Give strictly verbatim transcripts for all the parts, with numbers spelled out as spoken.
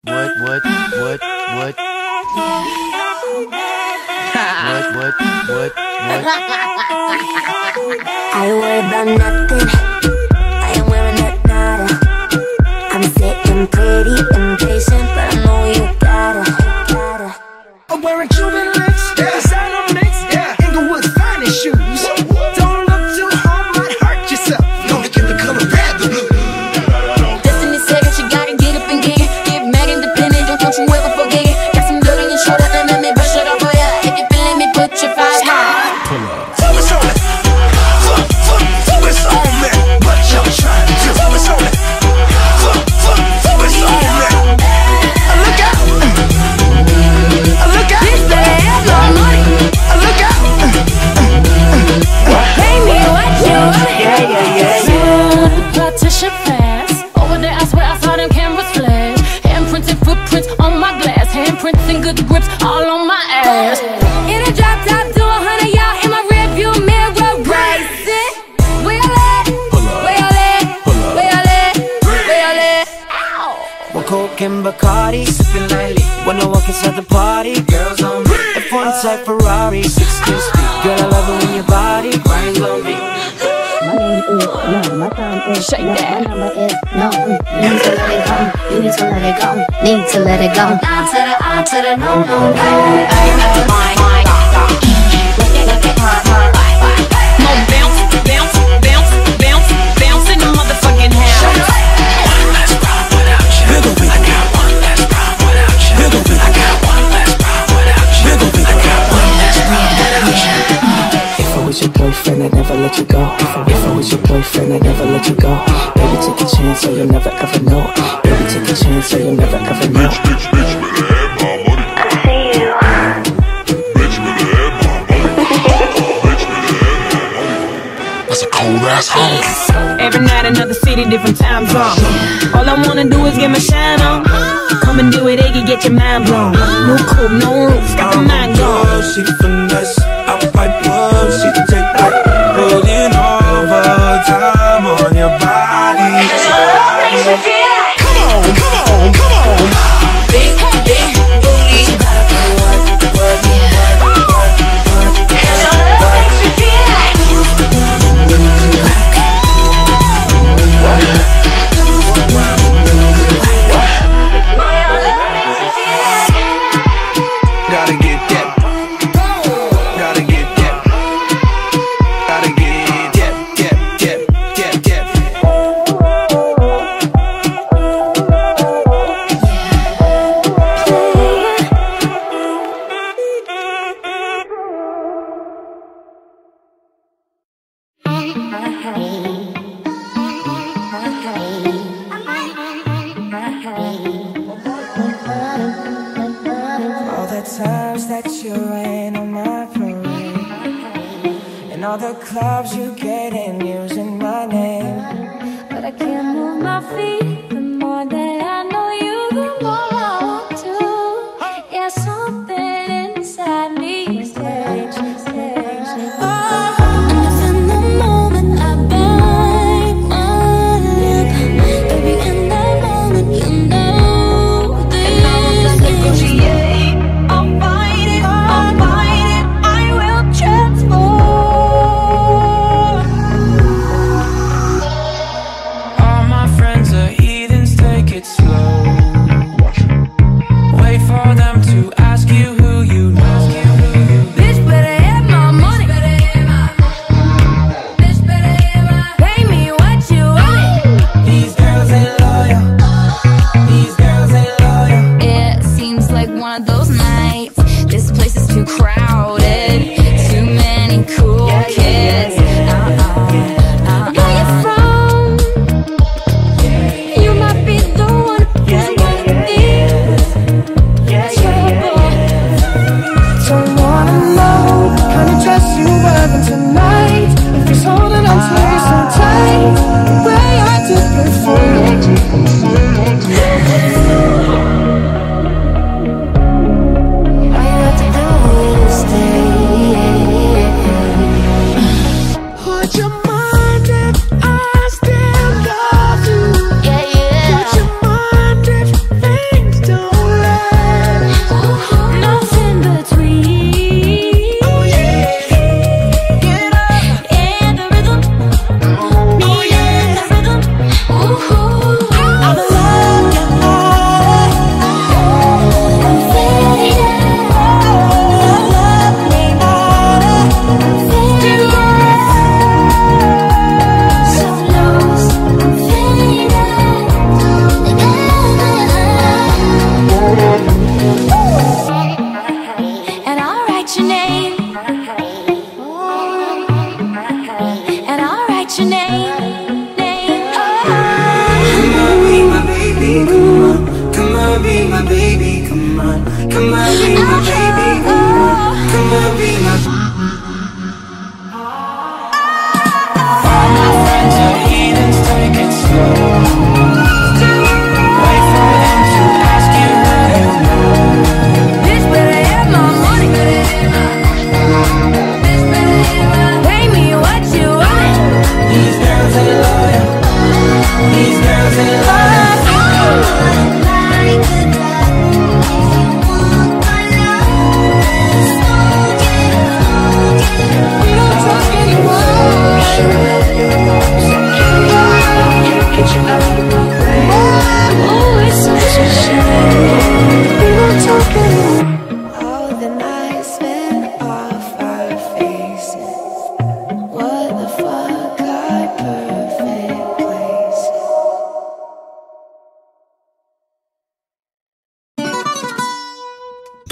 What, what, what, what? What, what, what, what? I worry about nothing. I am wearing that nada. I'm sitting pretty impatient, but I know you gotta, gotta. I'm wearing Cuban links, yeah. Designer mix, yeah. Inglewood's finest shoes. Don't look too hard, might hurt yourself. Gonna get the color red, the blue. Destiny said that you gotta get up and get it. Get mad independent, don't, don't you ever forget it. Got some dirt on your shoulder, and let me brush it off for ya. If you feeling me, put your five high. Focus on it. Focus on me. What y'all trying to do? Focus on it. Focus on me. Look out. Look out. Bitch, better have no money. Look out. Pay me what you want. Yeah, yeah, yeah, yeah. Partition fast. Over there, I swear I saw them cameras flash. Handprinted footprints on my glass. Handprints and good grips all on my ass. In a drop top to a hundred, y'all in my rearview mirror racing. Where y'all at? Where y'all at? Where y'all at? Where y'all at? Ow! One Coke and Bacardi, sipping lightly. When no one can start the party, girls on me. F one type Ferrari, sixteen speed. Girl, I love it when your body grinds on me. My name is no, my time is Shake no, that. my number is no. You need to let it go. You need to let it go. Need to let it go. Down to the I to the no no no. More bounce, bounce, bounce, bounce, bounce in the motherfucking house. One less problem without you. I got one less problem without you. I got one less problem without you. I got one less problem without you. If I was your boyfriend, I'd never let you go. If I was your boyfriend, I'd never let you go. Baby, take a chance, so you'll never ever know. Baby, take a chance, so you'll never ever know. Bitch, bitch, bitch, better have my money. I see you. Bitch, better have my money. Bitch, better have my money. That's a cold ass home. Every night another city, different time zone. All I wanna do is get my shine on. Come and do it, Iggy, get your mind blown. No coupe, no roof, got the mind gone. She finesse, I fight one, she take that. Putting overtime on your body. Come on, come on, come on. Big, big booty. She gotta put work, work, work, work, work. And your love makes me feel like Gotta get that. Gotta get that. Gotta get that, that, that, that, that. All the times that you rain on my parade, and all the clubs you get in using my name. but I can't move my feet. The more that I know you, the more I want to. Yeah, something inside me stage, stage. Oh, and if in the moment I bite my lip, baby, in that moment you know this. Negotiate, I'll fight it, I'll fight it, I will transform. All my friends are either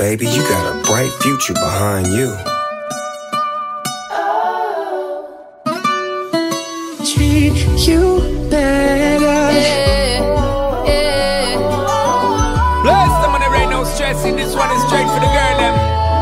baby, you got a bright future behind you. Treat you better. Yeah, yeah. Bless them when there ain't no stressing. This one is straight for the girl, them.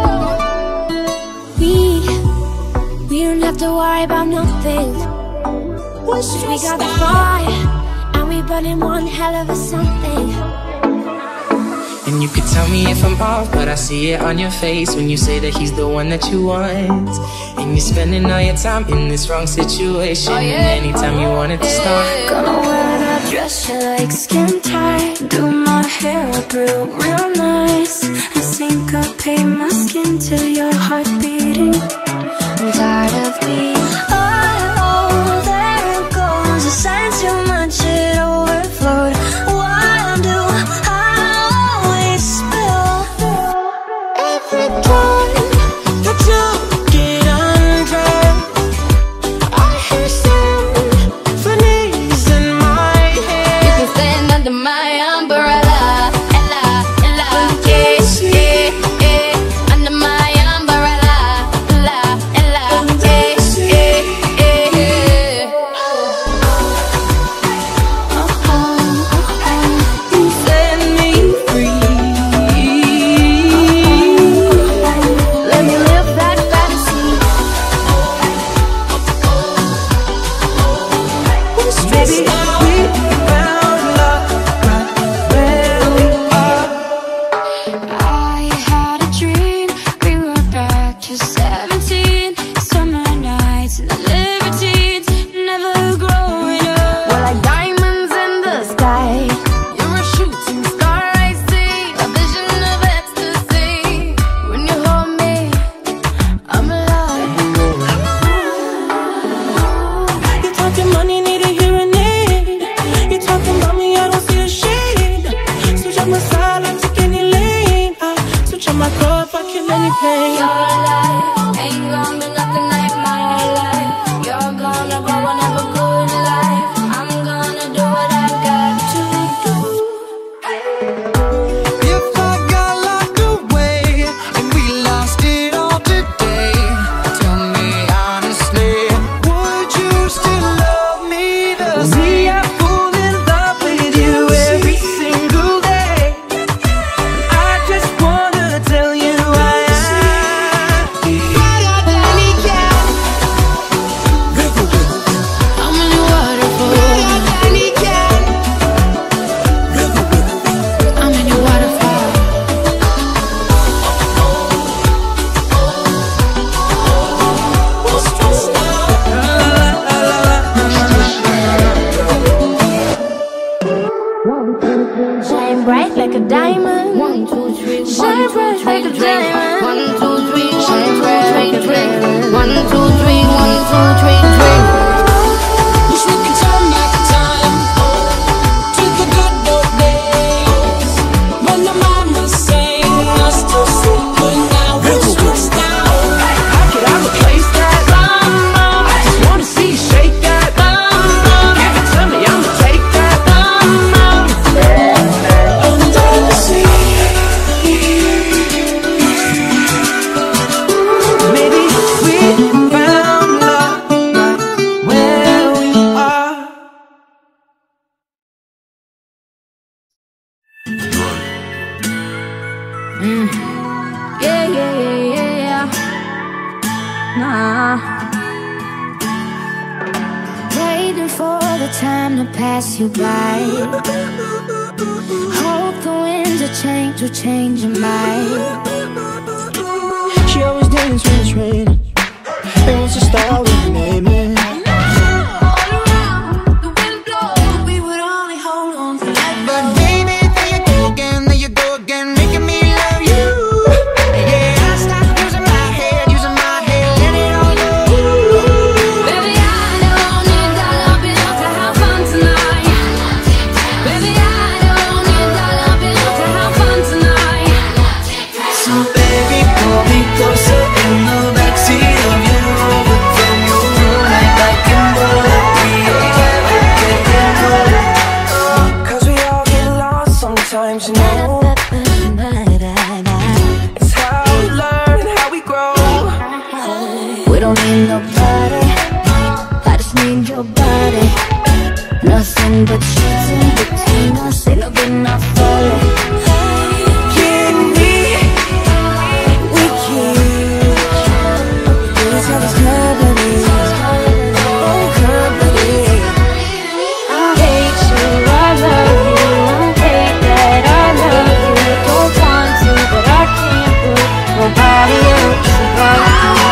We, we don't have to worry about nothing. We got the fire, and we burning one hell of a something. And you could tell me if I'm off, but I see it on your face when you say that he's the one that you want. And you're spending all your time in this wrong situation. Oh, yeah. And anytime you want it to start, gonna wear that dress you like, skin tight. Do my hair up real, real nice. And syncopate my skin till your heart beating. I'm tired of being oh, there it goes. The sign too much, it overflowed. What do I always spill? Every time that you get undressed, I hear symphonies in my head. You can stand under my umbrella, Ella, Ella, yeah, yeah, yeah. Under my umbrella, Ella, Ella, yeah, yeah, yeah, yeah. You set me free. Let me live that fantasy. Baby, we found love right where we are. I had a dream, we were back to seventeen. Summer nights and libertines, never growing up. We're like diamonds in the sky. You're a shooting star, I see, a vision of ecstasy. When you hold me, I'm alive. You talking money, need a hearing aid. You talking about me, I don't see a shade. Switch up my side, I take any lane. I switch up my car if I kill any pain. Your life ain't gonna be nothing like my life. You're gonna grow and have a good life. I'm gonna do what I got to do. If I got locked away and we lost it all today, tell me honestly, would you still love me the same? Me, I fall in love with you every single day. I just wanna tell you I am. I'm in your waterfall. I'm in your waterfall. Shine bright like a diamond. One, two, three. Shine bright like a diamond. One, two, three, shine bright like a diamond. One, two, three, one, two, three, three. Wish we could turn back time to the good old days when the mama sang us to sleep, but now we're stressed out. How could I replace that? I just wanna see you shake that. Give it to me, I'ma take that. Under the sea, maybe we found love right where we are. Yeah, yeah, yeah, yeah, yeah. Nah. Waiting for the time to pass you by. Hope the winds of change will change your mind. She always dance when it's raining. And what's the style we name it? All around, the wind blows, we would only hold on to life. But baby, there you go again, there you go again, making me love you. Yeah, I stopped using my head, using my head, let it all go. Baby, I don't need dollar bills to have fun tonight. Baby, I don't need dollar bills to have fun tonight. So baby, pull me closer in the backseat of your Rover. From your room, like I can roll. We ain't ever getting older. Cause we all get lost sometimes, you know. We don't need nobody, I just need your body. Nothing but sheets in between us, ain't no good enough for it. Can we, we keep each other's company, oh company. I hate you, I love you, I hate that I love you. Don't want to, but I can't put nobody else above you.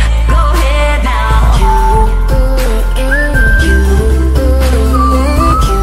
You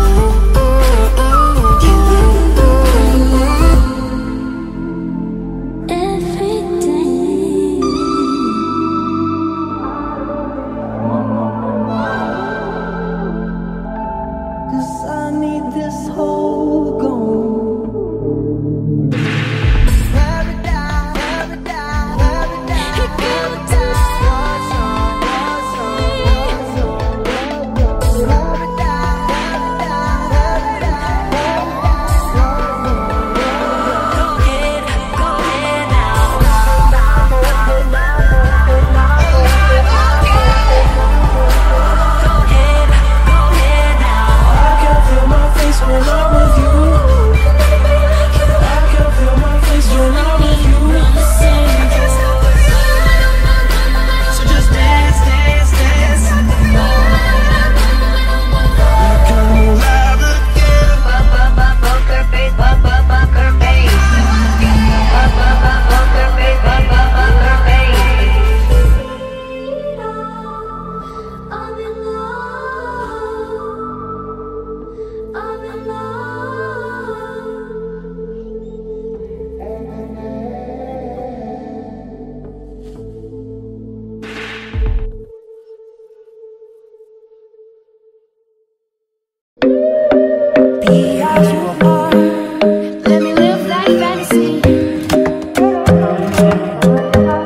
Let me live that fantasy.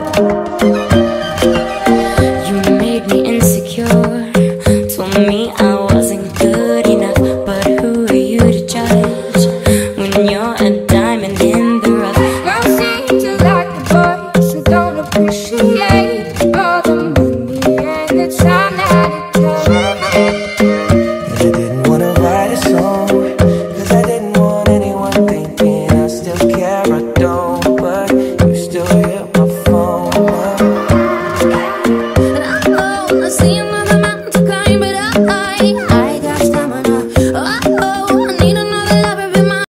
You made me insecure, told me I